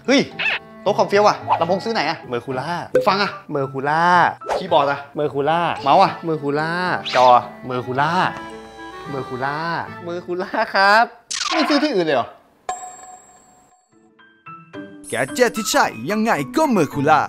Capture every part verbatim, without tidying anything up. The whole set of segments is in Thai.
เฮ้ยโต๊ะคอมเฟี้ยวอะลำโพงซื้อไหนอะเมอร์คูล่าหูฟังอะเมอร์คูล่าคีย์บอร์ดอะเมอร์คูล่าเมาส์อะเมอร์คูล่าจอเมอร์คูล่าเมอร์คูล่าเมอร์คูล่าครับไม่ซื้อที่อื่นเลยเหรอแกเจ็ตที่ใช่ยังไงก็เมอร์คูล่า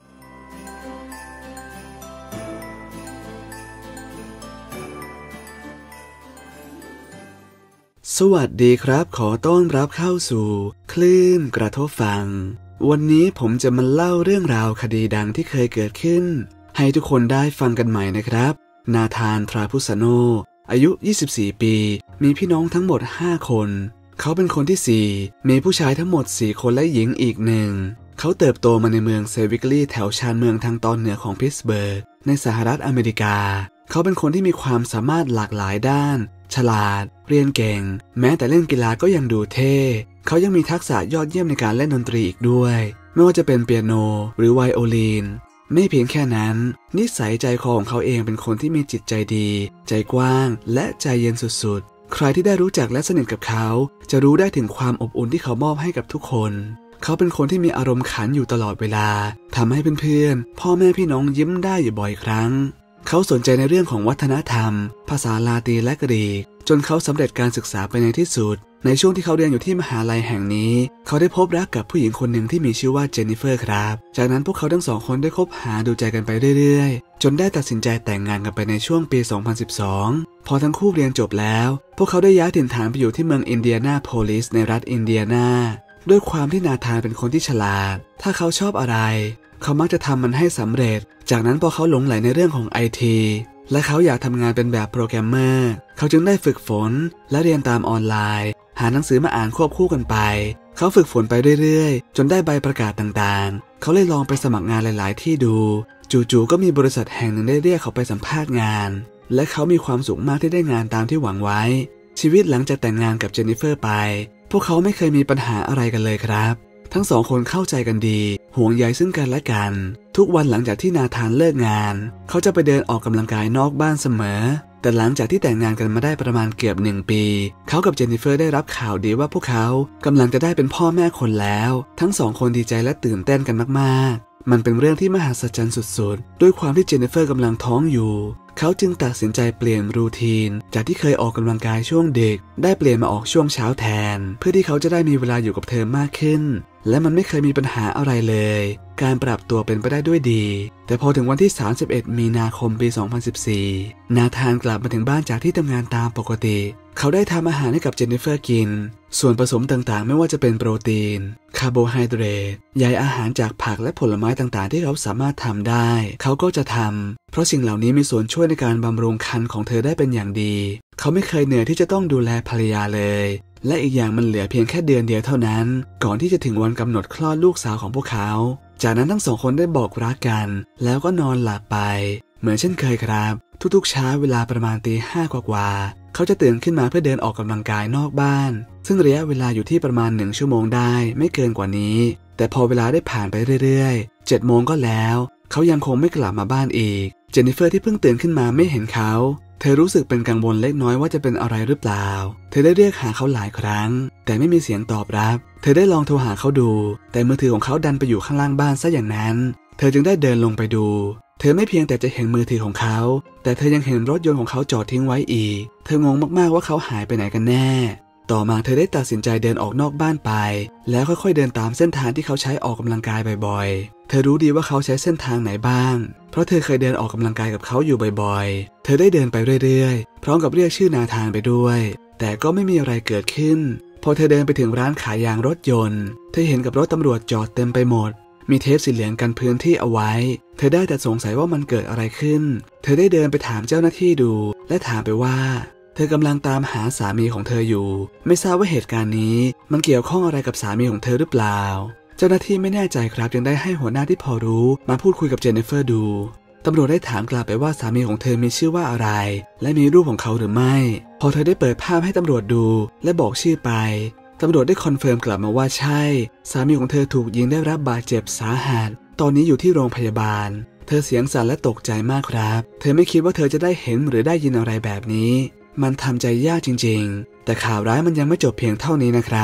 สวัสดีครับขอต้อนรับเข้าสู่คลื่นกระทบฟังวันนี้ผมจะมาเล่าเรื่องราวคดีดังที่เคยเกิดขึ้นให้ทุกคนได้ฟังกันใหม่นะครับนาธาน ทราพุสโนอายุยี่สิบสี่ปีมีพี่น้องทั้งหมดห้าคนเขาเป็นคนที่สี่มีผู้ชายทั้งหมดสี่คนและหญิงอีกหนึ่งเขาเติบโตมาในเมืองเซวิกลีแถวชานเมืองทางตอนเหนือของพิตสเบิร์กในสหรัฐอเมริกาเขาเป็นคนที่มีความสามารถหลากหลายด้านฉลาดเรียนเก่งแม้แต่เล่นกีฬาก็ยังดูเท่เขายังมีทักษะยอดเยี่ยมในการเล่นดนตรีอีกด้วยไม่ว่าจะเป็นเปียโนหรือไวโอลินไม่เพียงแค่นั้นนิสัยใจคอของเขาเองเป็นคนที่มีจิตใจดีใจกว้างและใจเย็นสุดๆใครที่ได้รู้จักและสนิทกับเขาจะรู้ได้ถึงความอบอุ่นที่เขามอบให้กับทุกคนเขาเป็นคนที่มีอารมณ์ขันอยู่ตลอดเวลาทำให้เพื่อนๆพ่อแม่พี่น้องยิ้มได้อยู่บ่อยครั้งเขาสนใจในเรื่องของวัฒนธรรมภาษาลาตินและกรีกจนเขาสำเร็จการศึกษาไปในที่สุดในช่วงที่เขาเรียนอยู่ที่มหาลัยแห่งนี้เขาได้พบรักกับผู้หญิงคนหนึ่งที่มีชื่อว่าเจนนิเฟอร์ครับจากนั้นพวกเขาทั้งสองคนได้คบหาดูใจกันไปเรื่อยๆจนได้ตัดสินใจแต่งงานกันไปในช่วงปี สองพันสิบสอง พอทั้งคู่เรียนจบแล้วพวกเขาได้ย้ายถิ่นฐานไปอยู่ที่เมืองอินเดียนาโพลิสในรัฐอินเดียนาด้วยความที่นาธานเป็นคนที่ฉลาดถ้าเขาชอบอะไรเขามักจะทำมันให้สำเร็จจากนั้นพอเขาหลงใหลในเรื่องของ ไอ ที และเขาอยากทำงานเป็นแบบโปรแกรมเมอร์เขาจึงได้ฝึกฝนและเรียนตามออนไลน์หาหนังสือมาอ่านควบคู่กันไปเขาฝึกฝนไปเรื่อยๆจนได้ใบประกาศต่างๆเขาเลยลองไปสมัครงานหลายๆที่ดูจู่ๆก็มีบริษัทแห่งหนึ่งได้เรียกเขาไปสัมภาษณ์งานและเขามีความสุขมากที่ได้งานตามที่หวังไว้ชีวิตหลังจากแต่งงานกับเจนนิเฟอร์ไปพวกเขาไม่เคยมีปัญหาอะไรกันเลยครับทั้งสองคนเข้าใจกันดีห่วงใยซึ่งกันและกันทุกวันหลังจากที่นาธานเลิกงานเขาจะไปเดินออกกำลังกายนอกบ้านเสมอแต่หลังจากที่แต่งงานกันมาได้ประมาณเกือบหนึ่งปีเขากับเจนนิเฟอร์ได้รับข่าวดีว่าพวกเขากำลังจะได้เป็นพ่อแม่คนแล้วทั้งสองคนดีใจและตื่นเต้นกันมากๆมันเป็นเรื่องที่มหัศจรรย์สุดๆด้วยความที่เจนนิเฟอร์กำลังท้องอยู่เขาจึงตัดสินใจเปลี่ยนรูทีนจากที่เคยออกกำลังกายช่วงดึกได้เปลี่ยนมาออกช่วงเช้าแทนเพื่อที่เขาจะได้มีเวลาอยู่กับเธอมากขึ้นและมันไม่เคยมีปัญหาอะไรเลยการปรับตัวเป็นไปได้ด้วยดีแต่พอถึงวันที่สามสิบเอ็ดมีนาคมปีสองพันสิบสี่นาธานกลับมาถึงบ้านจากที่ทำงานตามปกติเขาได้ทำอาหารให้กับเจนนิเฟอร์กินส่วนผสมต่างๆไม่ว่าจะเป็นโปรตีนคาร์โบไฮเดรตใยอาหารจากผักและผลไม้ต่างๆที่เขาสามารถทำได้เขาก็จะทำเพราะสิ่งเหล่านี้มีส่วนช่วยในการบำรุงครรภ์ของเธอได้เป็นอย่างดีเขาไม่เคยเหนื่อยที่จะต้องดูแลภรรยาเลยและอีกอย่างมันเหลือเพียงแค่เดือนเดียวเท่านั้นก่อนที่จะถึงวันกำหนดคลอดลูกสาวของพวกเขาจากนั้นทั้งสองคนได้บอกรักกันแล้วก็นอนหลับไปเหมือนเช่นเคยครับทุกๆเช้าเวลาประมาณตีห้ากว่าๆเขาจะตื่นขึ้นมาเพื่อเดินออกกำลังกายนอกบ้านซึ่งระยะเวลาอยู่ที่ประมาณหนึ่งชั่วโมงได้ไม่เกินกว่านี้แต่พอเวลาได้ผ่านไปเรื่อยๆเจ็ดโมงก็แล้วเขายังคงไม่กลับมาบ้านอีกเจนนิเฟอร์ที่เพิ่งตื่นขึ้นมาไม่เห็นเขาเธอรู้สึกเป็นกังวลเล็กน้อยว่าจะเป็นอะไรหรือเปล่าเธอได้เรียกหาเขาหลายครั้งแต่ไม่มีเสียงตอบรับเธอได้ลองโทรหาเขาดูแต่มือถือของเขาดันไปอยู่ข้างล่างบ้านซะอย่างนั้นเธอจึงได้เดินลงไปดูเธอไม่เพียงแต่จะเห็นมือถือของเขาแต่เธอยังเห็นรถยนต์ของเขาจอดทิ้งไว้อีกเธองงมากๆว่าเขาหายไปไหนกันแน่ต่อมาเธอได้ตัดสินใจเดินออกนอกบ้านไปแล้วค่อยๆเดินตามเส้นทางที่เขาใช้ออกกำลังกายบ่อยๆเธอรู้ดีว่าเขาใช้เส้นทางไหนบ้างเพราะเธอเคยเดินออกกำลังกายกับเขาอยู่บ่อยๆเธอได้เดินไปเรื่อยๆพร้อมกับเรียกชื่อนาธานไปด้วยแต่ก็ไม่มีอะไรเกิดขึ้นพอเธอเดินไปถึงร้านขายยางรถยนต์เธอเห็นกับรถตำรวจจอดเต็มไปหมดมีเทปสีเหลืองกันพื้นที่เอาไว้เธอได้แต่สงสัยว่ามันเกิดอะไรขึ้นเธอได้เดินไปถามเจ้าหน้าที่ดูและถามไปว่าเธอกำลังตามหาสามีของเธออยู่ไม่ทราบว่าเหตุการณ์นี้มันเกี่ยวข้องอะไรกับสามีของเธอหรือเปล่าเจ้าหน้าที่ไม่แน่ใจครับจึงได้ให้หัวหน้าที่พอรู้มาพูดคุยกับเจนนิเฟอร์ดูตำรวจได้ถามกลับไปว่าสามีของเธอมีชื่อว่าอะไรและมีรูปของเขาหรือไม่พอเธอได้เปิดภาพให้ตำรวจดูและบอกชื่อไปตำรวจได้คอนเฟิร์มกลับมาว่าใช่สามีของเธอถูกยิงได้รับบาดเจ็บสาหัสตอนนี้อยู่ที่โรงพยาบาลเธอเสียงสั่นและตกใจมากครับเธอไม่คิดว่าเธอจะได้เห็นหรือได้ยินอะไรแบบนี้มันทำใจยากจริงๆแต่ข่าวร้ายมันยังไม่จบเพียงเท่านี้นะครับ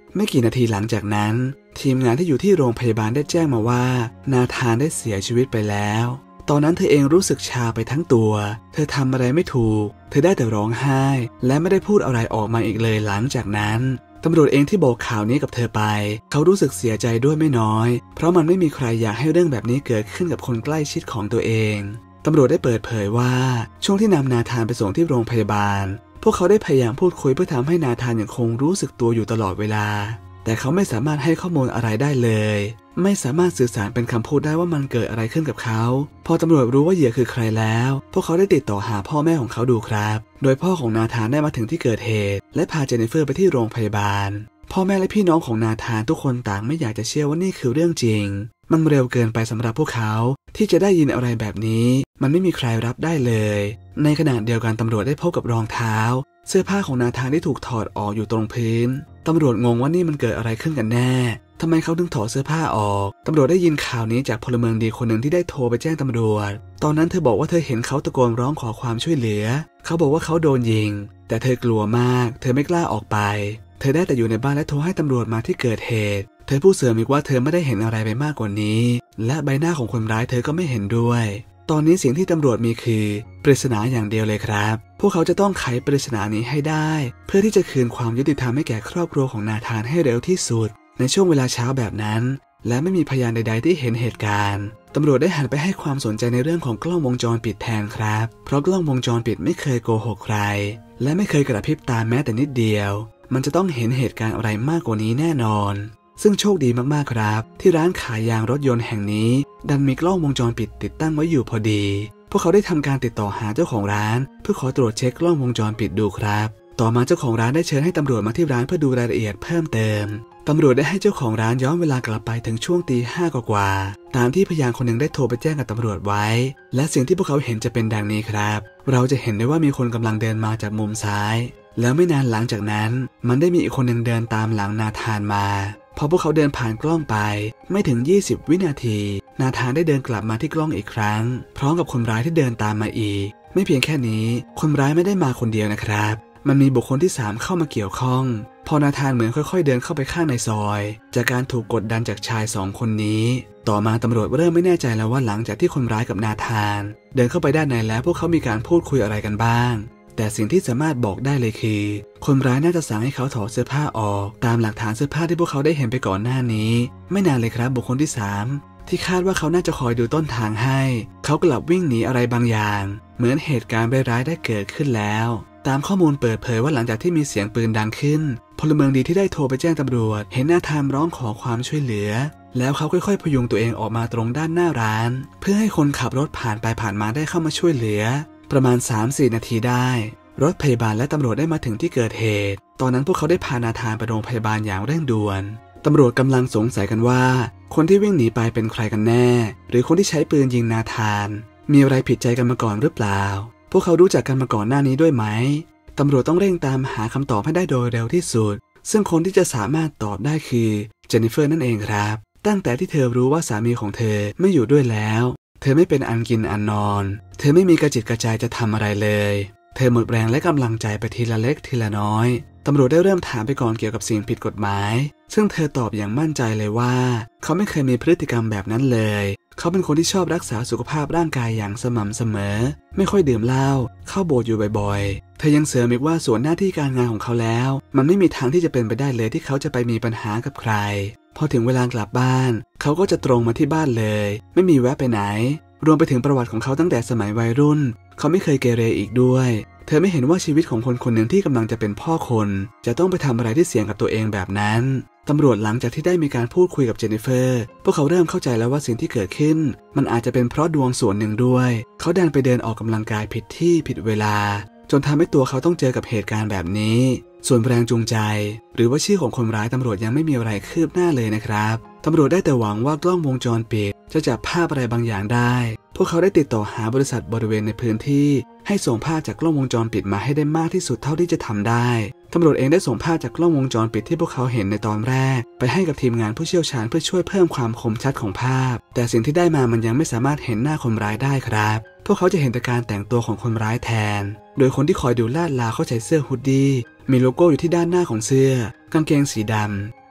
ไม่กี่นาทีหลังจากนั้นทีมงานที่อยู่ที่โรงพยาบาลได้แจ้งมาว่านาธานได้เสียชีวิตไปแล้วตอนนั้นเธอเองรู้สึกชาไปทั้งตัวเธอทำอะไรไม่ถูกเธอได้แต่ร้องไห้และไม่ได้พูดอะไรออกมาอีกเลยหลังจากนั้นตำรวจเองที่บอกข่าวนี้กับเธอไปเขารู้สึกเสียใจด้วยไม่น้อยเพราะมันไม่มีใครอยากให้เรื่องแบบนี้เกิดขึ้นกับคนใกล้ชิดของตัวเองตำรวจได้เปิดเผยว่าช่วงที่นำนาธานไปส่งที่โรงพยาบาลพวกเขาได้พยายามพูดคุยเพื่อทำให้นาธานยังคงรู้สึกตัวอยู่ตลอดเวลาแต่เขาไม่สามารถให้ข้อมูลอะไรได้เลยไม่สามารถสื่อสารเป็นคำพูดได้ว่ามันเกิดอะไรขึ้นกับเขาพอตำรวจรู้ว่าเหยื่อคือใครแล้วพวกเขาได้ติดต่อหาพ่อแม่ของเขาดูครับโดยพ่อของนาธานได้มาถึงที่เกิดเหตุและพาเจนนิเฟอร์ไปที่โรงพยาบาลพ่อแม่และพี่น้องของนาธานทุกคนต่างไม่อยากจะเชื่อว่านี่คือเรื่องจริงมันเร็วเกินไปสำหรับพวกเขาที่จะได้ยินอะไรแบบนี้มันไม่มีใครรับได้เลยในขณะเดียวกันตำรวจได้พบกับรองเท้าเสื้อผ้าของนาธานที่ถูกถอดออกอยู่ตรงพื้นตำรวจงงว่านี่มันเกิดอะไรขึ้นกันแน่ทำไมเขาถึงถอดเสื้อผ้าออกตำรวจได้ยินข่าวนี้จากพลเมืองดีคนหนึ่งที่ได้โทรไปแจ้งตำรวจตอนนั้นเธอบอกว่าเธอเห็นเขาตะโกนร้องขอความช่วยเหลือเขาบอกว่าเขาโดนยิงแต่เธอกลัวมากเธอไม่กล้าออกไปเธอได้แต่อยู่ในบ้านและโทรให้ตำรวจมาที่เกิดเหตุเธอพูดเสริมอีกว่าเธอไม่ได้เห็นอะไรไปมากกว่านี้และใบหน้าของคนร้ายเธอก็ไม่เห็นด้วยตอนนี้สิ่งที่ตำรวจมีคือปริศนาอย่างเดียวเลยครับพวกเขาจะต้องไขปริศนานี้ให้ได้เพื่อที่จะคืนความยุติธรรมให้แก่ครอบครัวของนาธานให้เร็วที่สุดในช่วงเวลาเช้าแบบนั้นและไม่มีพยานใดๆที่เห็นเหตุการณ์ตำรวจได้หันไปให้ความสนใจในเรื่องของกล้องวงจรปิดแทนครับเพราะกล้องวงจรปิดไม่เคยโกหกใครและไม่เคยกระพริบตาแม้แต่นิดเดียวมันจะต้องเห็นเหตุการณ์อะไรมากกว่านี้แน่นอนซึ่งโชคดีมากๆครับที่ร้านขายยางรถยนต์แห่งนี้ดันมีกล้องวงจรปิดติดตั้งไว้อยู่พอดีพวกเขาได้ทำการติดต่อหาเจ้าของร้านเพื่อขอตรวจเช็คกล้องวงจรปิดดูครับต่อมาเจ้าของร้านได้เชิญให้ตำรวจมาที่ร้านเพื่อดูรายละเอียดเพิ่มเติมตำรวจได้ให้เจ้าของร้านย้อนเวลากลับไปถึงช่วงตีห้ากว่าๆตามที่พยานคนหนึ่งได้โทรไปแจ้งกับตำรวจไว้และสิ่งที่พวกเขาเห็นจะเป็นดังนี้ครับเราจะเห็นได้ว่ามีคนกำลังเดินมาจากมุมซ้ายแล้วไม่นานหลังจากนั้นมันได้มีอีกคนหนึ่งเดินตามหลังนาธานมาพอพวกเขาเดินผ่านกล้องไปไม่ถึงยี่สิบวินาทีนาธานได้เดินกลับมาที่กล้องอีกครั้งพร้อมกับคนร้ายที่เดินตามมาอีกไม่เพียงแค่นี้คนร้ายไม่ได้มาคนเดียวนะครับมันมีบุคคลที่สามเข้ามาเกี่ยวข้องพอนาธานเหมือนค่อยๆเดินเข้าไปข้างในซอยจากการถูกกดดันจากชายสองคนนี้ต่อมาตำรวจเริ่มไม่แน่ใจแล้วว่าหลังจากที่คนร้ายกับนาธานเดินเข้าไปด้านในแล้วพวกเขามีการพูดคุยอะไรกันบ้างแต่สิ่งที่สามารถบอกได้เลยคือคนร้ายน่าจะสั่งให้เขาถอดเสื้อผ้าออกตามหลักฐานเสื้อผ้าที่พวกเขาได้เห็นไปก่อนหน้านี้ไม่นานเลยครับบุคคลที่สามที่คาดว่าเขาน่าจะคอยดูต้นทางให้เขากลับวิ่งหนีอะไรบางอย่างเหมือนเหตุการณ์ร้ายๆได้เกิดขึ้นแล้วตามข้อมูลเปิดเผยว่าหลังจากที่มีเสียงปืนดังขึ้นพลเมืองดีที่ได้โทรไปแจ้งตำรวจเห็นนาธานร้องขอความช่วยเหลือแล้วเขาค่อยๆพยุงตัวเองออกมาตรงด้านหน้าร้านเพื่อให้คนขับรถผ่านไปผ่านมาได้เข้ามาช่วยเหลือประมาณ สามถึงสี่ นาทีได้รถพยาบาลและตำรวจได้มาถึงที่เกิดเหตุตอนนั้นพวกเขาได้พานาธานไปโรงพยาบาลอย่างเร่งด่วนตำรวจกำลังสงสัยกันว่าคนที่วิ่งหนีไปเป็นใครกันแน่หรือคนที่ใช้ปืนยิงนาธานมีอะไรผิดใจกันมาก่อนหรือเปล่าพวกเขารู้จักกันมาก่อนหน้านี้ด้วยไหมตำรวจต้องเร่งตามหาคำตอบให้ได้โดยเร็วที่สุดซึ่งคนที่จะสามารถตอบได้คือเจนนิเฟอร์นั่นเองครับตั้งแต่ที่เธอรู้ว่าสามีของเธอไม่อยู่ด้วยแล้วเธอไม่เป็นอันกินอันนอนเธอไม่มีกระจิตกระใจจะทำอะไรเลยเธอหมดแรงและกำลังใจไปทีละเล็กทีละน้อยตำรวจได้เริ่มถามไปก่อนเกี่ยวกับสิ่งผิดกฎหมายซึ่งเธอตอบอย่างมั่นใจเลยว่าเขาไม่เคยมีพฤติกรรมแบบนั้นเลยเขาเป็นคนที่ชอบรักษาสุขภาพร่างกายอย่างสม่ำเสมอไม่ค่อยดื่มเหล้าเข้าโบสถ์อยู่บ่อยๆเธอยังเสริมอีกว่าส่วนหน้าที่การงานของเขาแล้วมันไม่มีทางที่จะเป็นไปได้เลยที่เขาจะไปมีปัญหากับใครพอถึงเวลากลับบ้านเขาก็จะตรงมาที่บ้านเลยไม่มีแวะไปไหนรวมไปถึงประวัติของเขาตั้งแต่สมัยวัยรุ่นเขาไม่เคยเกเรอีกด้วยเธอไม่เห็นว่าชีวิตของคนคนหนึ่งที่กำลังจะเป็นพ่อคนจะต้องไปทำอะไรที่เสี่ยงกับตัวเองแบบนั้นตำรวจหลังจากที่ได้มีการพูดคุยกับเจนนิเฟอร์พวกเขาเริ่มเข้าใจแล้วว่าสิ่งที่เกิดขึ้นมันอาจจะเป็นเพราะดวงส่วนหนึ่งด้วยเขาดันไปเดินออกกำลังกายผิดที่ผิดเวลาจนทำให้ตัวเขาต้องเจอกับเหตุการณ์แบบนี้ส่วนแรงจูงใจหรือว่าชื่อของคนร้ายตำรวจยังไม่มีอะไรคืบหน้าเลยนะครับตำรวจได้แต่หวังว่ากล้องวงจรปิดจะจับภาพอะไรบางอย่างได้พวกเขาได้ติดต่อหาบริษัทบริเวณในพื้นที่ให้ส่งภาพจากกล้องวงจรปิดมาให้ได้มากที่สุดเท่าที่จะทำได้ตำรวจเองได้ส่งภาพจากกล้องวงจรปิดที่พวกเขาเห็นในตอนแรกไปให้กับทีมงานผู้เชี่ยวชาญเพื่อช่วยเพิ่มความคมชัดของภาพแต่สิ่งที่ได้มามันยังไม่สามารถเห็นหน้าคนร้ายได้ครับพวกเขาจะเห็นแต่การแต่งตัวของคนร้ายแทนโดยคนที่คอยดูลาดลาวเข้าใส่เสื้อฮูดดี้มีโลโก้อยู่ที่ด้านหน้าของเสื้อกางเกงสีด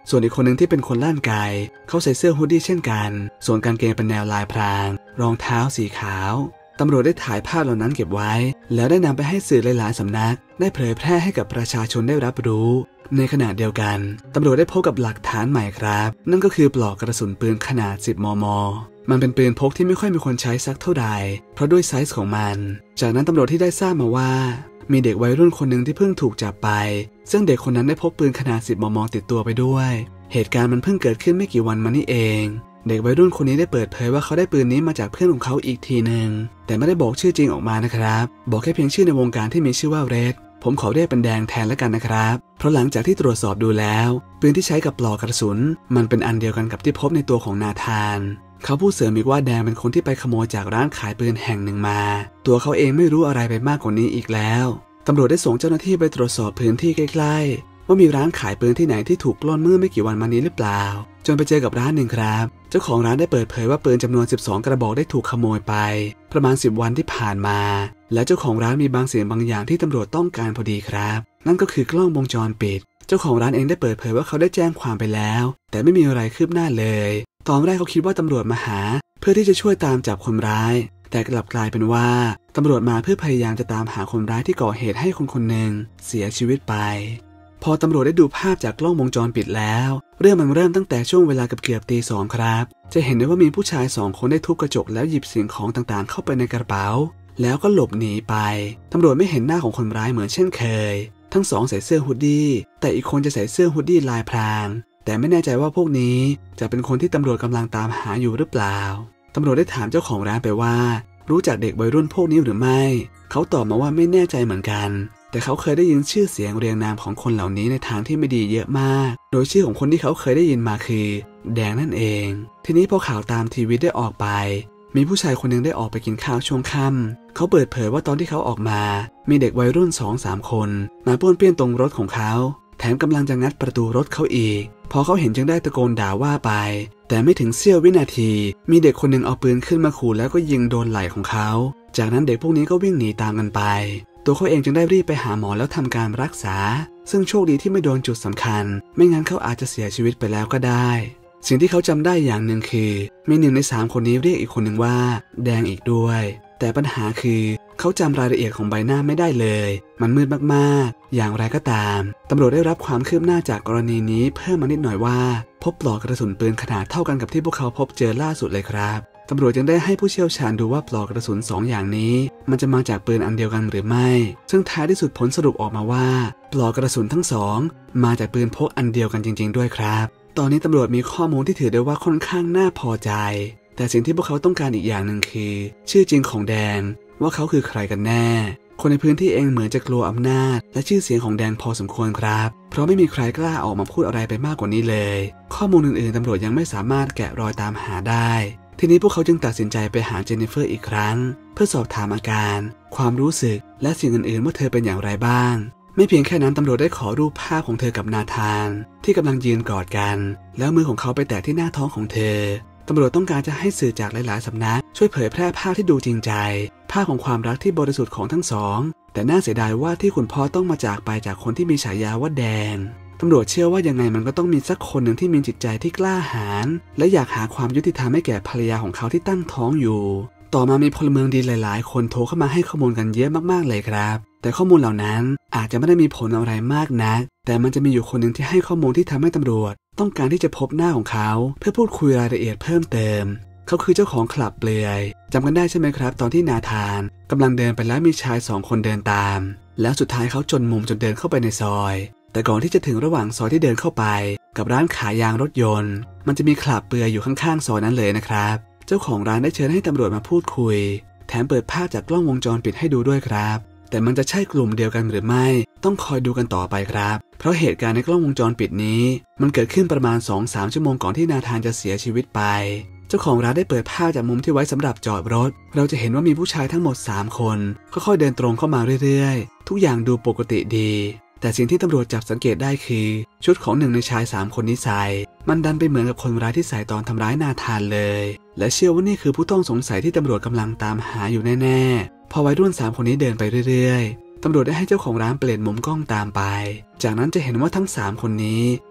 ส่วนอีกคนหนึ่งที่เป็นคนล่านไกเขาใส่เสื้อฮูดดี้เช่นกันส่วนกางเกงเป็นแนวลายพรางรองเท้าสีขาวตำรวจได้ถ่ายภาพเหล่านั้นเก็บไว้แล้วได้นำไปให้สื่อหลายๆสำนักได้เผยแพร่ให้กับประชาชนได้รับรู้ในขณะเดียวกันตำรวจได้พบกับหลักฐานใหม่ครับนั่นก็คือปลอกกระสุนปืนขนาดสิบมม.มันเป็นปืนพกที่ไม่ค่อยมีคนใช้สักเท่าใดเพราะด้วยไซส์ของมันจากนั้นตำรวจที่ได้ทราบมาว่ามีเด็กวัยรุ่นคนหนึ่งที่เพิ่งถูกจับไปซึ่งเด็กคนนั้นได้พกปืนขนาดสิบมม.ติดตัวไปด้วยเหตุการณ์มันเพิ่งเกิดขึ้นไม่กี่วันมานี่เองเด็กวัยรุ่นคนนี้ได้เปิดเผยว่าเขาได้ปืนนี้มาจากเพื่อนของเขาอีกทีหนึ่งแต่ไม่ได้บอกชื่อจริงออกมานะครับบอกแค่เพียงชื่อในวงการที่มีชื่อว่าเรดผมขอเรียกเป็นแดงแทนแล้วกันนะครับเพราะหลังจากที่ตรวจสอบดูแล้วปืนที่ใช้กับปลอกกระสุนมันเป็นอันเดียวกันกับที่พบในตัวของนาธานเขาพูดเสริมอีกว่าแดงเป็นคนที่ไปขโมยจากร้านขายปืนแห่งหนึ่งมาตัวเขาเองไม่รู้อะไรไปมากกว่านี้อีกแล้วตำรวจได้ส่งเจ้าหน้าที่ไปตรวจสอบพื้นที่ใกล้ๆว่ามีร้านขายปืนที่ไหนที่ถูกปล้นเมื่อไม่กี่วันมานี้หรือเปล่าจนไปเจอกับร้านหนึ่งครับเจ้าของร้านได้เปิดเผยว่าปืนจำนวนสิบสองกระบอกได้ถูกขโมยไปประมาณสิบวันที่ผ่านมาและเจ้าของร้านมีบางสิ่งบางอย่างที่ตำรวจต้องการพอดีครับนั่นก็คือกล้องวงจรปิดเจ้าของร้านเองได้เปิดเผยว่าเขาได้แจ้งความไปแล้วแต่ไม่มีอะไรคืบหน้าเลยตอนแรกเขาคิดว่าตำรวจมาหาเพื่อที่จะช่วยตามจับคนร้ายแต่กลับกลายเป็นว่าตำรวจมาเพื่อพยายามจะตามหาคนร้ายที่ก่อเหตุให้คนคนหนึ่งเสียชีวิตไปพอตำรวจได้ดูภาพจากกล้องวงจรปิดแล้วเรื่องมันเริ่มตั้งแต่ช่วงเวลาเกือบตีสองครับจะเห็นได้ว่ามีผู้ชายสองคนได้ทุบกระจกแล้วหยิบสิ่งของต่างๆเข้าไปในกระเป๋าแล้วก็หลบหนีไปตำรวจไม่เห็นหน้าของคนร้ายเหมือนเช่นเคยทั้งสองใส่เสื้อฮูดดี้แต่อีกคนจะใส่เสื้อฮูดดี้ลายพรางแต่ไม่แน่ใจว่าพวกนี้จะเป็นคนที่ตำรวจกำลังตามหาอยู่หรือเปล่าตำรวจได้ถามเจ้าของร้านไปว่ารู้จักเด็กวัยรุ่นพวกนี้หรือไม่เขาตอบมาว่าไม่แน่ใจเหมือนกันแต่เขาเคยได้ยินชื่อเสียงเรียงนามของคนเหล่านี้ในทางที่ไม่ดีเยอะมากโดยชื่อของคนที่เขาเคยได้ยินมาคือแดงนั่นเองทีนี้พอข่าวตามทีวีได้ออกไปมีผู้ชายคนหนึ่งได้ออกไปกินข้าวช่วงค่ำเขาเปิดเผยว่าตอนที่เขาออกมามีเด็กวัยรุ่น สองสาม คนมาป้วนเปี้ยนตรงรถของเขาแถมกำลังจะงัดประตูรถเขาอีกพอเขาเห็นจึงได้ตะโกนด่าว่าไปแต่ไม่ถึงเสี้ยววินาทีมีเด็กคนหนึ่งเอาปืนขึ้นมาขู่แล้วก็ยิงโดนไหล่ของเขาจากนั้นเด็กพวกนี้ก็วิ่งหนีตามกันไปตัวเขาเองจึงได้รีบไปหาหมอแล้วทำการรักษาซึ่งโชคดีที่ไม่โดนจุดสำคัญไม่งั้นเขาอาจจะเสียชีวิตไปแล้วก็ได้สิ่งที่เขาจำได้อย่างหนึ่งคือมีหนึ่งในสามคนนี้เรียกอีกคนหนึ่งว่าแดงอีกด้วยแต่ปัญหาคือเขาจำรายละเอียดของใบหน้าไม่ได้เลยมันมืดมากๆอย่างไรก็ตามตำรวจได้รับความคืบหน้าจากกรณีนี้เพิ่มมานิดหน่อยว่าพบปลอกกระสุนปืนขนาดเท่ากันกับที่พวกเขาพบเจอล่าสุดเลยครับตำรวจยังได้ให้ผู้เชี่ยวชาญดูว่าปลอกกระสุนสองอย่างนี้มันจะมาจากปืนอันเดียวกันหรือไม่ซึ่งท้ายที่สุดผลสรุปออกมาว่าปลอกกระสุนทั้งสองมาจากปืนพกอันเดียวกันจริงๆด้วยครับตอนนี้ตำรวจมีข้อมูลที่ถือได้ว่าค่อนข้างน่าพอใจแต่สิ่งที่พวกเขาต้องการอีกอย่างหนึ่งคือชื่อจริงของแดงว่าเขาคือใครกันแน่คนในพื้นที่เองเหมือนจะกลัวอำนาจและชื่อเสียงของแดงพอสมควรครับเพราะไม่มีใครกล้าออกมาพูดอะไรไปมากกว่านี้เลยข้อมูลอื่นๆตำรวจยังไม่สามารถแกะรอยตามหาได้ทีนี้พวกเขาจึงตัดสินใจไปหาเจนนิเฟอร์อีกครั้งเพื่อสอบถามอาการความรู้สึกและสิ่งอื่นๆว่าเธอเป็นอย่างไรบ้างไม่เพียงแค่นั้นตำรวจได้ขอรูปภาพของเธอกับนาธานที่กำลังยืนกอดกันแล้วมือของเขาไปแตะที่หน้าท้องของเธอตำรวจต้องการจะให้สื่อจากหลายๆสำนักช่วยเผยแพร่ภาพที่ดูจริงใจภาพของความรักที่บริสุทธิ์ของทั้งสองแต่น่าเสียดายว่าที่คุณพ่อต้องมาจากไปจากคนที่มีฉายาว่าแดงตำรวจเชื่อว่ายังไงมันก็ต้องมีสักคนหนึ่งที่มีจิตใจที่กล้าหาญและอยากหาความยุติธรรมให้แก่ภรรยาของเขาที่ตั้งท้องอยู่ต่อมามีพลเมืองดีหลายๆคนโทรเข้ามาให้ข้อมูลกันเยอะมากๆเลยครับแต่ข้อมูลเหล่านั้นอาจจะไม่ได้มีผลอะไรมากนักแต่มันจะมีอยู่คนหนึ่งที่ให้ข้อมูลที่ทำให้ตำรวจต้องการที่จะพบหน้าของเขาเพื่อพูดคุยรายละเอียดเพิ่มเติมเขาคือเจ้าของคลับเปลือยจำกันได้ใช่ไหมครับตอนที่นาธานกำลังเดินไปแล้วมีชายสองคนเดินตามแล้วสุดท้ายเขาจนมุมจนเดินเข้าไปในซอยแต่ก่อนที่จะถึงระหว่างซอยที่เดินเข้าไปกับร้านขายยางรถยนต์มันจะมีคลับเปลือยอยู่ข้างๆซอยนั้นเลยนะครับเจ้าของร้านได้เชิญให้ตำรวจมาพูดคุยแถมเปิดภาพจากกล้องวงจรปิดให้ดูด้วยครับแต่มันจะใช่กลุ่มเดียวกันหรือไม่ต้องคอยดูกันต่อไปครับเพราะเหตุการณ์ในกล้องวงจรปิดนี้มันเกิดขึ้นประมาณ สองถึงสาม ชั่วโมงก่อนที่นาธานจะเสียชีวิตไปเจ้าของร้านได้เปิดภาพจากมุมที่ไว้สำหรับจอดรถเราจะเห็นว่ามีผู้ชายทั้งหมดสามคนค่อยๆเดินตรงเข้ามาเรื่อยๆทุกอย่างดูปกติดีแต่สิ่งที่ตำรวจจับสังเกตได้คือชุดของหนึ่งในชายสามคนนี้ใส่มันดันไปเหมือนกับคนร้ายที่ใส่ตอนทำร้ายนาธานเลยและเชื่อว่านี่คือผู้ต้องสงสัยที่ตำรวจกำลังตามหาอยู่แน่ๆพอวัยรุ่นสามคนนี้เดินไปเรื่อยๆตำรวจได้ให้เจ้าของร้านเปลี่ยนมุมกล้องตามไปจากนั้นจะเห็นว่าทั้งสามคนนี้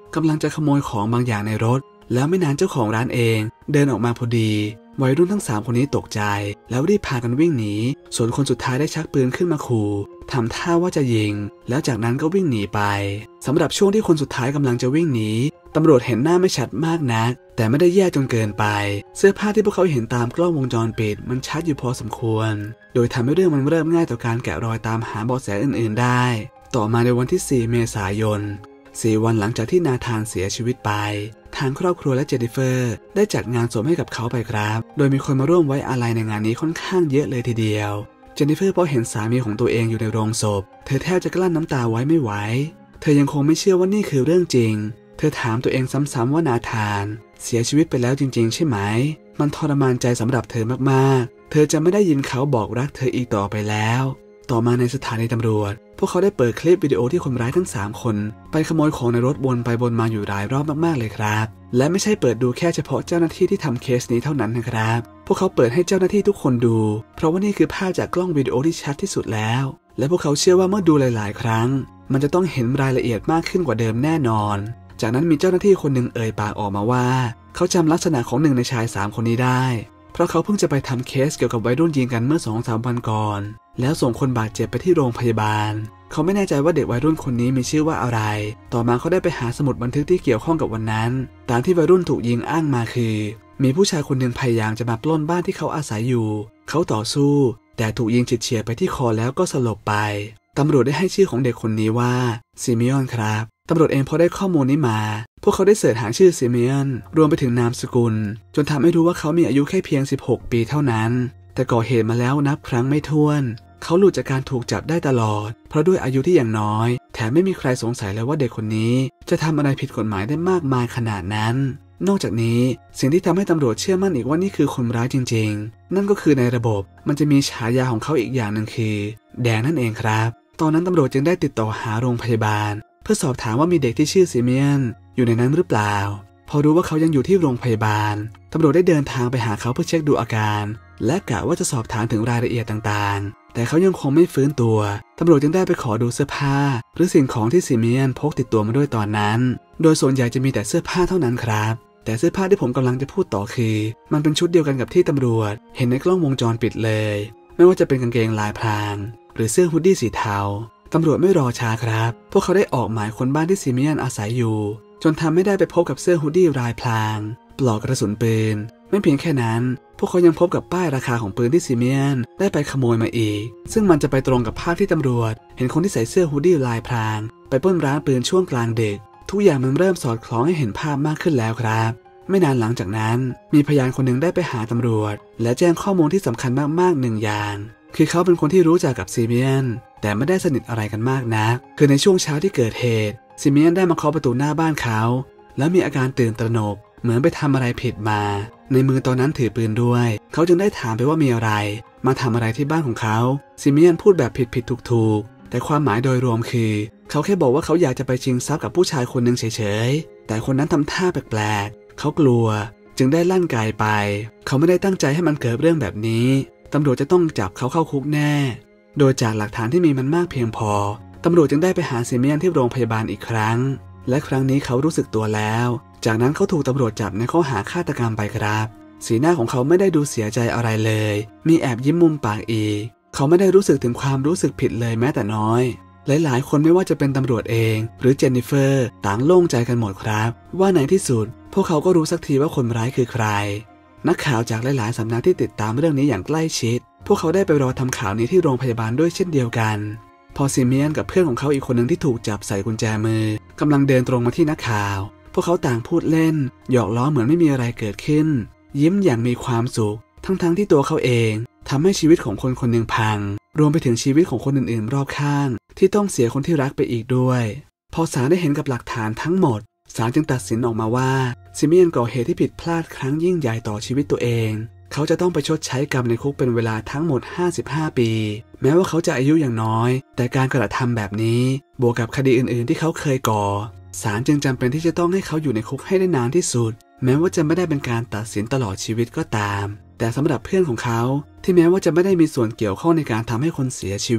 กำลังจะขโมยของบางอย่างในรถแล้วไม่นานเจ้าของร้านเองเดินออกมาพอดีวัยรุ่นทั้งสามคนนี้ตกใจแล้วรีบพากันวิ่งหนีส่วนคนสุดท้ายได้ชักปืนขึ้นมาขู่ทำท่าว่าจะยิงแล้วจากนั้นก็วิ่งหนีไปสำหรับช่วงที่คนสุดท้ายกำลังจะวิ่งหนีตำรวจเห็นหน้าไม่ชัดมากนักแต่ไม่ได้แย่จนเกินไปเสื้อผ้าที่พวกเขาเห็นตามกล้องวงจรปิดมันชัดอยู่พอสมควรโดยทำให้เรื่องมันเริ่มง่ายต่อการแกะรอยตามหาเบาะแสอื่นๆได้ต่อมาในวันที่สี่เมษายนสี่วันหลังจากที่นาธานเสียชีวิตไปทางครอบครัวและเจนนิเฟอร์ได้จัดงานศพให้กับเขาไปครับโดยมีคนมาร่วมไว้อาลัยในงานนี้ค่อนข้างเยอะเลยทีเดียวเจนนิเฟอร์พอเห็นสามีของตัวเองอยู่ในโรงศพเธอแทบจะกลั้นน้ำตาไว้ไม่ไหวเธอยังคงไม่เชื่อว่านี่คือเรื่องจริงเธอถามตัวเองซ้ำๆว่านาธานเสียชีวิตไปแล้วจริงๆใช่ไหมมันทรมานใจสำหรับเธอมากๆเธอจะไม่ได้ยินเขาบอกรักเธออีกต่อไปแล้วต่อมาในสถานีตำรวจพวกเขาได้เปิดคลิปวิดีโอที่คนร้ายทั้งสามคนไปขโมยของในรถวนไปวนมาอยู่หลายรอบมากๆเลยครับและไม่ใช่เปิดดูแค่เฉพาะเจ้าหน้าที่ที่ทำเคสนี้เท่านั้นนะครับพวกเขาเปิดให้เจ้าหน้าที่ทุกคนดูเพราะว่านี่คือภาพจากกล้องวิดีโอที่ชัดที่สุดแล้วและพวกเขาเชื่อว่าเมื่อดูหลายๆครั้งมันจะต้องเห็นรายละเอียดมากขึ้นกว่าเดิมแน่นอนจากนั้นมีเจ้าหน้าที่คนหนึ่งเอ่ยปากออกมาว่าเขาจำลักษณะของหนึ่งในชายสามคนนี้ได้เพราะเขาเพิ่งจะไปทำเคสเกี่ยวกับวัยรุ่นยิงกันเมื่อ สองถึงสาม วันก่อนแล้วส่งคนบาดเจ็บไปที่โรงพยาบาลเขาไม่แน่ใจว่าเด็กวัยรุ่นคนนี้มีชื่อว่าอะไรต่อมาเขาได้ไปหาสมุดบันทึกที่เกี่ยวข้องกับวันนั้นตามที่วัยรุ่นถูกยิงอ้างมาคือมีผู้ชายคนหนึ่งพยายามจะมาปล้นบ้านที่เขาอาศัยอยู่เขาต่อสู้แต่ถูกยิงเฉียดๆไปที่คอแล้วก็สลบไปตำรวจได้ให้ชื่อของเด็กคนนี้ว่าซิเมียนครับตำรวจเองพอได้ข้อมูลนี้มาพวกเขาได้เสิร์ชหาชื่อซิเมียนรวมไปถึงนามสกุลจนทำให้รู้ว่าเขามีอายุแค่เพียงสิบหกปีเท่านั้นแต่ก่อเหตุมาแล้วนับครั้งไม่ถ้วนเขาหลุดจากการถูกจับได้ตลอดเพราะด้วยอายุที่อย่างน้อยแถมไม่มีใครสงสัยเลยว่าเด็กคนนี้จะทำอะไรผิดกฎหมายได้มากมายขนาดนั้นนอกจากนี้สิ่งที่ทำให้ตำรวจเชื่อมั่นอีกว่านี่คือคนร้ายจริงๆนั่นก็คือในระบบมันจะมีฉายาของเขาอีกอย่างหนึ่งคือแดงนั่นเองครับตอนนั้นตำรวจจึงได้ติดต่อหาโรงพยาบาลเพื่อสอบถามว่ามีเด็กที่ชื่อซิเมียนอยู่ในนั้นหรือเปล่าพอรู้ว่าเขายังอยู่ที่โรงพยาบาลตำรวจได้เดินทางไปหาเขาเพื่อเช็คดูอาการและกะว่าจะสอบถามถึงรายละเอียดต่างๆแต่เขายังคงไม่ฟื้นตัวตำรวจจึงได้ไปขอดูเสื้อผ้าหรือสิ่งของที่ซิเมียนพกติดตัวมาด้วยตอนนั้นโดยส่วนใหญ่จะมีแต่เสื้อผ้าเท่านั้นครับแต่เสื้อผ้าที่ผมกำลังจะพูดต่อคือมันเป็นชุดเดียวกันกับที่ตำรวจเห็นในกล้องวงจรปิดเลยไม่ว่าจะเป็นกางเกงลายพรางหรือเสื้อฮูดดี้สีเทาตำรวจไม่รอช้าครับพวกเขาได้ออกหมายค้นบ้านที่ซิเมียนอาศัยอยู่จนทำไม่ได้ไปพบกับเสื้อฮูดดี้ลายพรางปลอกกระสุนปืนไม่เพียงแค่นั้นพวกเขายังพบกับป้ายราคาของปืนที่ซิเมียนได้ไปขโมยมาอีกซึ่งมันจะไปตรงกับภาพที่ตำรวจเห็นคนที่ใส่เสื้อฮูดดี้ลายพรางไปปล้นร้านปืนช่วงกลางดึกทุกอย่างมันเริ่มสอดคล้องให้เห็นภาพมากขึ้นแล้วครับไม่นานหลังจากนั้นมีพยานคนหนึ่งได้ไปหาตำรวจและแจ้งข้อมูลที่สำคัญมากๆหนึ่งอย่างคือเขาเป็นคนที่รู้จักกับซิเมียนแต่ไม่ได้สนิทอะไรกันมากนักคือในช่วงเช้าที่เกิดเหตุซิเมียนได้มาเคาะประตูหน้าบ้านเขาแล้วมีอาการตื่นตระหนกเหมือนไปทำอะไรผิดมาในมือตอนนั้นถือปืนด้วยเขาจึงได้ถามไปว่ามีอะไรมาทำอะไรที่บ้านของเขาซิเมียนพูดแบบผิดผิดถูกถูกแต่ความหมายโดยรวมคือเขาแค่บอกว่าเขาอยากจะไปชิงทรัพย์กับผู้ชายคนหนึ่งเฉยๆแต่คนนั้นทำท่าแปลกๆเขากลัวจึงได้ลั่นไกไปเขาไม่ได้ตั้งใจให้มันเกิดเรื่องแบบนี้ตำรวจจะต้องจับเขาเข้าคุกแน่โดยจากหลักฐานที่มีมันมากเพียงพอตำรวจจึงได้ไปหาซิเมียนที่โรงพยาบาลอีกครั้งและครั้งนี้เขารู้สึกตัวแล้วจากนั้นเขาถูกตำรวจจับในข้อหาฆาตกรรมไปครับสีหน้าของเขาไม่ได้ดูเสียใจอะไรเลยมีแอบยิ้มมุมปากอีกเขาไม่ได้รู้สึกถึงความรู้สึกผิดเลยแม้แต่น้อยหลายๆคนไม่ว่าจะเป็นตำรวจเองหรือเจนนิเฟอร์ต่างโล่งใจกันหมดครับว่าในที่สุดพวกเขาก็รู้สักทีว่าคนร้ายคือใครนักข่าวจากหลายๆสำนักที่ติดตามเรื่องนี้อย่างใกล้ชิดพวกเขาได้ไปรอทำข่าวนี้ที่โรงพยาบาลด้วยเช่นเดียวกันพอซิเมียนกับเพื่อนของเขาอีกคนหนึ่งที่ถูกจับใส่กุญแจมือกำลังเดินตรงมาที่นักข่าวพวกเขาต่างพูดเล่นหยอกล้อเหมือนไม่มีอะไรเกิดขึ้นยิ้มอย่างมีความสุขทั้งๆที่ตัวเขาเองทำให้ชีวิตของคนคนหนึ่งพังรวมไปถึงชีวิตของคนอื่นๆรอบข้างที่ต้องเสียคนที่รักไปอีกด้วยพอศาลได้เห็นกับหลักฐานทั้งหมดศาลจึงตัดสินออกมาว่าซิเมียนก่อเหตุที่ผิดพลาดครั้งยิ่งใหญ่ต่อชีวิตตัวเองเขาจะต้องไปชดใช้กรรมในคุกเป็นเวลาทั้งหมดห้าสิบห้าปีแม้ว่าเขาจะอายุอย่างน้อยแต่การกระทำแบบนี้บวกกับคดีอื่นๆที่เขาเคยก่อศาลจึงจำเป็นที่จะต้องให้เขาอยู่ในคุกให้ได้นานที่สุดแม้ว่าจะไม่ได้เป็นการตัดสินตลอดชีวิตก็ตามแต่สำหรับเพื่อนของเขาที่แม้ว่าจะไม่ได้มีส่วนเกี่ยวข้องในการทำให้คนเสียชีวิต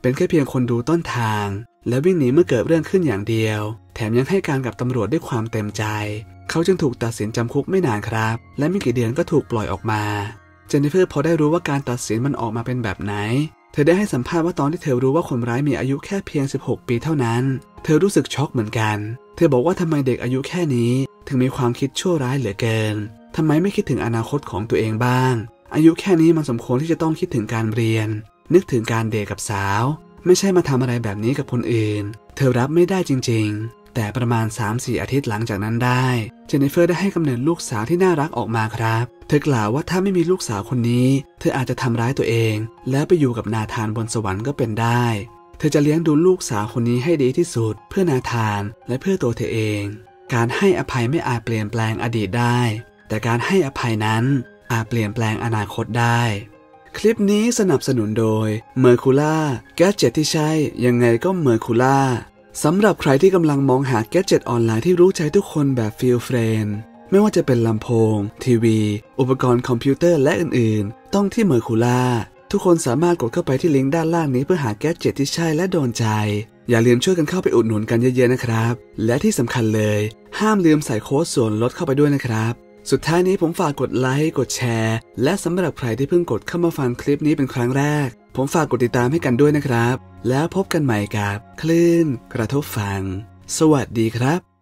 เป็นแค่เพียงคนดูต้นทางและวิ่งหนีเมื่อเกิดเรื่องขึ้นอย่างเดียวแถมยังให้การกับตำรวจด้วยความเต็มใจเขาจึงถูกตัดสินจำคุกไม่นานครับและไม่กี่เดือนก็ถูกปล่อยออกมาเจนนิเฟอร์พอได้รู้ว่าการตัดสินมันออกมาเป็นแบบไหนเธอได้ให้สัมภาษณ์ว่าตอนที่เธอรู้ว่าคนร้ายมีอายุแค่เพียงสิบหกปีเท่านั้นเธอรู้สึกช็อกเหมือนกันเธอบอกว่าทำไมเด็กอายุแค่นี้ถึงมีความคิดชั่วร้ายเหลือเกินทำไมไม่คิดถึงอนาคตของตัวเองบ้างอายุแค่นี้มันสมควรที่จะต้องคิดถึงการเรียนนึกถึงการเดทกับสาวไม่ใช่มาทำอะไรแบบนี้กับคนอื่นเธอรับไม่ได้จริงๆแต่ประมาณ สามสี่ อาทิตย์หลังจากนั้นได้เจนนิเฟอร์ได้ให้กำเนิดลูกสาวที่น่ารักออกมาครับเธอกล่าวว่าถ้าไม่มีลูกสาวคนนี้เธออาจจะทำร้ายตัวเองแล้วไปอยู่กับนาธานบนสวรรค์ก็เป็นได้เธอจะเลี้ยงดูลูกสาวคนนี้ให้ดีที่สุดเพื่อนาธานและเพื่อตัวเธอเองการให้อภัยไม่อาจเปลี่ยนแปลงอดีตได้แต่การให้อภัยนั้นอาจเปลี่ยนแปลงอนาคตได้คลิปนี้สนับสนุนโดย Mercula แกดเจ็ตที่ใช่ยังไงก็ Mercula สำหรับใครที่กำลังมองหาแกดเจ็ตออนไลน์ที่รู้ใจทุกคนแบบฟีลเฟรนด์ไม่ว่าจะเป็นลำโพงทีวีอุปกรณ์คอมพิวเตอร์และอื่นๆต้องที่ Mercula ทุกคนสามารถกดเข้าไปที่ลิงก์ด้านล่างนี้เพื่อหาแกดเจ็ตที่ใช่และโดนใจอย่าลืมช่วยกันเข้าไปอุดหนุนกันเยอะๆนะครับและที่สำคัญเลยห้ามลืมใส่โค้ดส่วนลดเข้าไปด้วยนะครับสุดท้ายนี้ผมฝากกดไลค์กดแชร์และสำหรับใครที่เพิ่งกดเข้ามาฟังคลิปนี้เป็นครั้งแรกผมฝากกดติดตามให้กันด้วยนะครับแล้วพบกันใหม่กับคลื่นกระทบฟังสวัสดีครับ